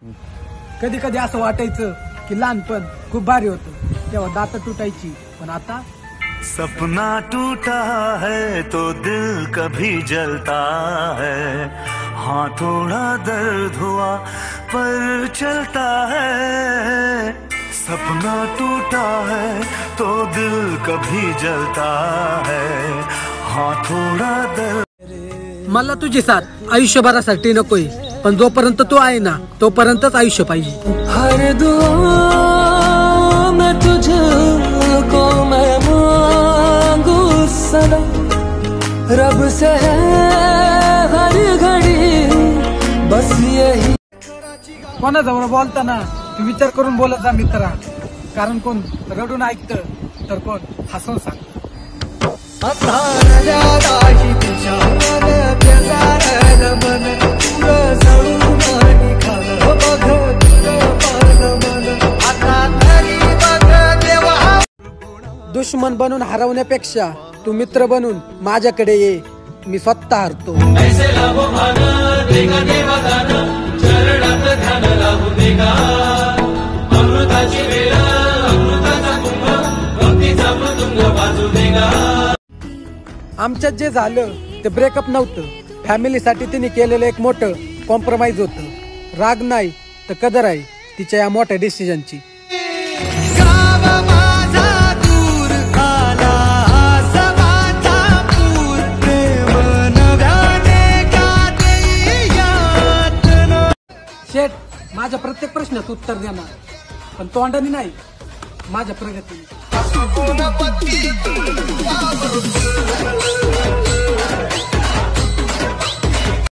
कधी कधी असं वाटायचं की लहानपण खूप भारी होतं, तेव्हा दात तुटायची, पण आता सपना टूटा है तो दिल कभी जलता है, हाँ थोड़ा दर्द हुआ पर चलता है। सपना टूटा है तो दिल कभी जलता है, हाँ थोड़ा दर्द। मला तुझी साथ आयुष्यभरासाठी नकोय, पण जोपर्यंत तू आहे ना तोपर्यंतच आयुष्य पाहिजे। हर दुआ में तुझको मैं मांगू सनम, रब से है हर घड़ी बस यही। कोणाजवळ बोलताना तू विचार करून बोलत जा मित्रा, कारण कोण रडून ऐकतं तर कोण हसून सांगतं। दुश्मन बनून हरवण्यापेक्षा तू मित्र बनून माझ्याकडे ये, मी स्वतः हरतो। आमच्यात जे झालं ते ब्रेकअप नव्हतं, फॅमिलीसाठी तिने केलेलं एक मोठं कॉम्प्रोमाइज होतं। राग नाही तर कदर आहे तिच्या या मोठ्या डिसिजनची। शेठ, माझ्या प्रत्येक प्रश्नाचं उत्तर देणार, पण तोंडाने नाही, माझ्या प्रगतीने।